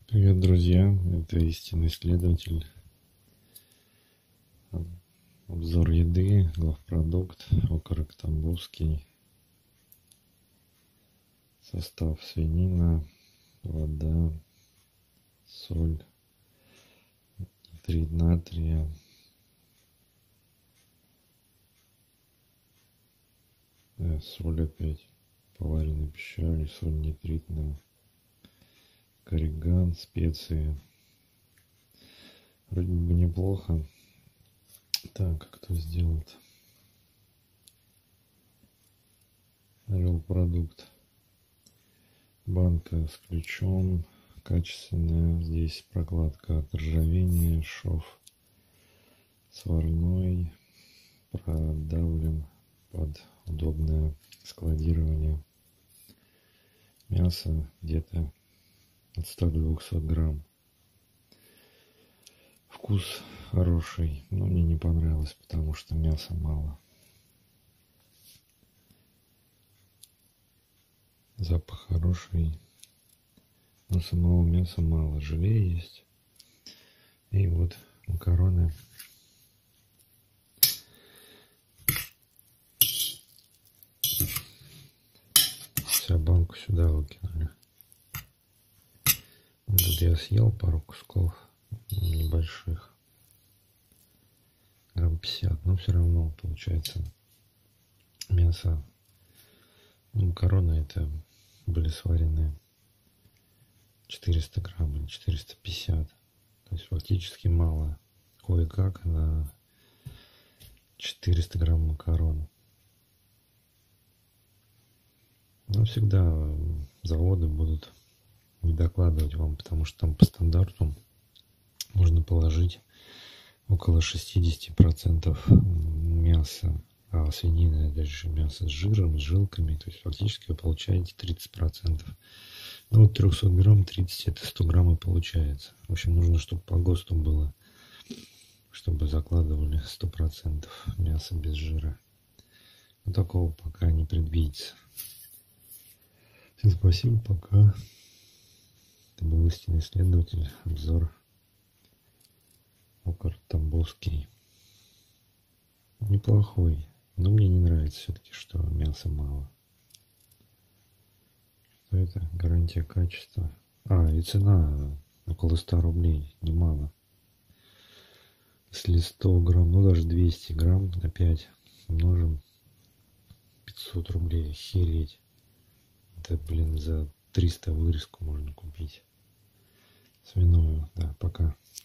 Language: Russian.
Привет, друзья! Это истинный исследователь. Обзор еды, главпродукт, окорок тамбовский. Состав: свинина, вода, соль, нитрит натрия, соль опять, поваренный пищали, соль нитритная, корриган, специи. Вроде бы неплохо. Так, кто сделает? Орел продукт. Банка с ключом, качественная. Здесь прокладка от ржавения, шов сварной, продавлен под удобное складирование. Мясо где-то от 100 до 200 грамм. Вкус хороший, но мне не понравилось, потому что мяса мало. Запах хороший, но самого мяса мало. Желе есть. И вот макароны. Вся банку сюда выкинули. Тут я съел пару кусков небольших. Грамм 50. Но все равно получается мясо. Макароны это были сварены 400 грамм или 450. То есть фактически мало. Кое-как на 400 грамм макарон. Но всегда заводы будут не докладывать вам, потому что там по стандарту можно положить около 60% мяса. А свинина это же мясо с жиром, с жилками. То есть фактически вы получаете 30%. Ну вот 300 грамм, 30 это 100 грамм и получается. В общем, нужно, чтобы по ГОСТу было, чтобы закладывали 100% мяса без жира. Но такого пока не предвидится. Всем спасибо, пока. Это был истинный исследователь. Обзор окорок тамбовский. Неплохой. Но мне не нравится все-таки, что мяса мало. Что это? Гарантия качества. И цена около 100 рублей. Немало. Если 100 грамм, ну даже 200 грамм на 5 умножим, 500 рублей. Охереть. Это, блин, за 300 вырезку можно купить. Свиную. Да, пока.